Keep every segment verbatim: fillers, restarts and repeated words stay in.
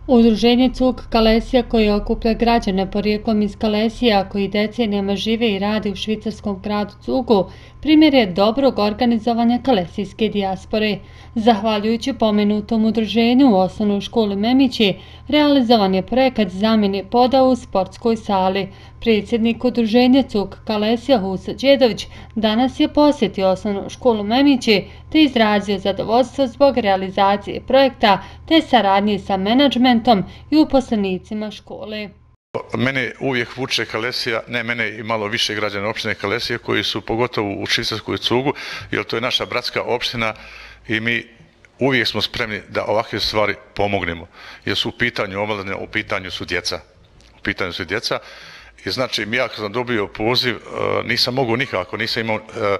Udruženje Cug Kalesija, koje okuplja građane porijeklom iz Kalesija koji decenijama žive i rade u švicarskom gradu Cugu, primjer je dobrog organizovanja kalesijske dijaspore. Zahvaljujući pomenutom udruženju u osnovnoj školi Memići, realizovan je projekat zamjene poda u sportskoj sali. Predsjednik udruženja Cug Kalesija Husa Đedović danas je posjetio osnovnu školu Memići te izrazio zadovoljstvo zbog realizacije projekta te saradnje sa menadžmentom i uposlenicima škole. Mene uvijek vuče Kalesija, ne mene i malo više građana opštine Kalesije koji su pogotovo u švicarskoj Cugu, jer to je naša bratska opština i mi uvijek smo spremni da ovakve stvari pomognemo, jer su u pitanju omladine, u pitanju su djeca. U pitanju su djeca i znači ja kad sam dobio poziv nisam mogao nikako, nisam imao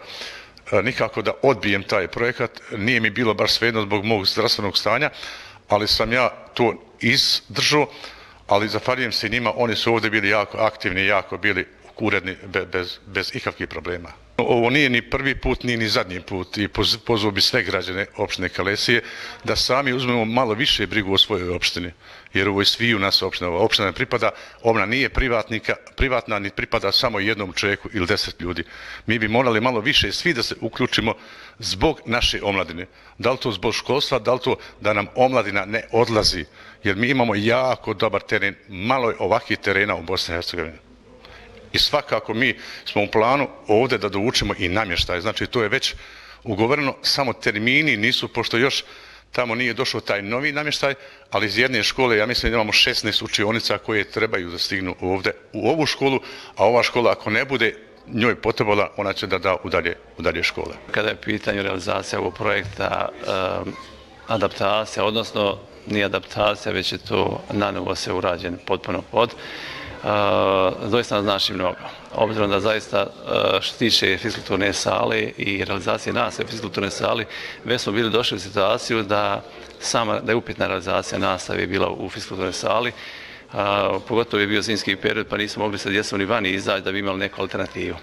nikako da odbijem taj projekat, nije mi bilo baš svejedno zbog mog zdravstvenog stanja, ali sam ja to izdržao, ali zahvaljujem se njima, oni su ovdje bili jako aktivni, jako bili uredni, bez, bez ikakvih problema. Ovo nije ni prvi put, nije ni zadnji put i pozvao bi sve građane opštine Kalesije da sami uzmemo malo više brigu o svojoj opštini, jer ovo je svi u nas opština, ova opština ne pripada, ona nije privatnika, privatna, ni pripada samo jednom čovjeku ili deset ljudi. Mi bi morali malo više svi da se uključimo zbog naše omladine. Da li to zbog školstva, da li to da nam omladina ne odlazi, jer mi imamo jako dobar teren, malo je ovakvih terena u Bosni i Hercegovini. I svakako mi smo u planu ovdje da dovučemo i namještaj. Znači to je već ugovoreno, samo termini nisu, pošto još tamo nije došao taj novi namještaj, ali iz jedne škole, ja mislim da imamo šesnaest učionica koje trebaju da stignu ovdje u ovu školu, a ova škola ako ne bude njoj potrebala, ona će da da u dalje, u dalje škole. Kada je pitanje realizacija ovog projekta, um, adaptacija, odnosno nije adaptacija, već je to nanovo se urađen potpuno pod, Uh, doista znači mnogo. Obzirom da zaista uh, što tiče fiskulturne sale i realizacije nastave u fiskulturne sali, već smo bili došli u situaciju da sama, da je upitna realizacija nastave bila u fiskulturnoj sali, uh, pogotovo je bio zimski period pa nismo mogli sa djecom ni vani izaći da bi imali neku alternativu.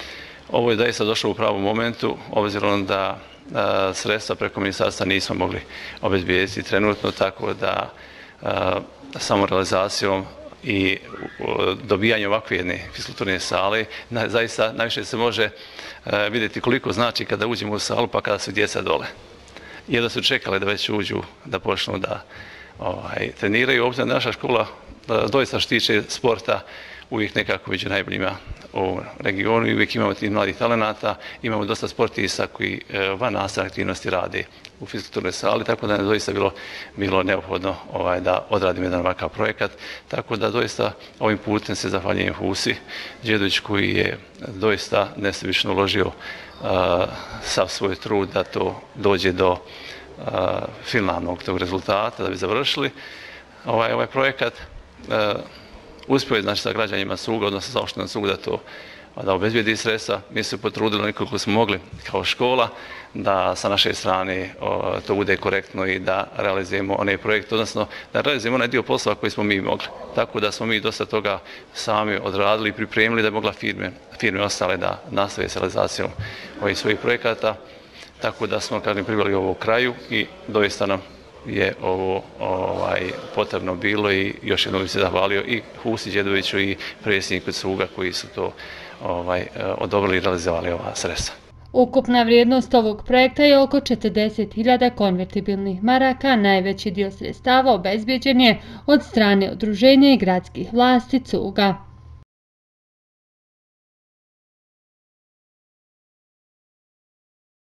Ovo je zaista došlo u pravom momentu, obzirom da uh, sredstva preko ministarstva nismo mogli obezbijediti trenutno, tako da uh, samo realizacijom i dobijanje ovakve jedne fiskulturne sale, zaista najviše se može vidjeti koliko znači kada uđemo u salu pa kada su djeca dole. Jedno su čekali da već uđu, da počnu da ovaj, treniraju. Obzirom da naša škola doista što tiče sporta uvijek nekako među najboljima u regionu i uvijek imamo tih mladih talenata, imamo dosta sportista koji van nastavne aktivnosti rade u fiskulturnoj sali, tako da je doista bilo, bilo neophodno ovaj, da odradimo jedan ovakav projekat. Tako da doista ovim putem se zahvaljujem Husi Đedović koji je doista nesebično uložio uh, sav svoj trud da to dođe do uh, finalnog tog rezultata, da bi završili ovaj, ovaj projekat. Uh, Uspio je znači, sa građanima Cuga, odnosno sa opštinom Cug da to da obezbijedi sredstva. Mi se potrudili koliko smo mogli kao škola da sa naše strane o, to bude korektno i da realizujemo onaj projekt, odnosno da realizujemo onaj dio poslova koji smo mi mogli. Tako da smo mi dosta toga sami odradili i pripremili da je mogla firme, firme ostale da nastave s realizacijom ovih svojih projekata. Tako da smo kažem, priveli ovo u kraju i doista nam je ovo ovaj, potrebno bilo i još jednom bi se zahvalio i Husi Đedoviću i predsjedniku Cuga koji su to ovaj, odobrili i realizovali ova sredstva. Ukupna vrijednost ovog projekta je oko četrdeset hiljada konvertibilnih maraka, najveći dio sredstava obezbijeđen je od strane udruženja i gradskih vlasti Cuga.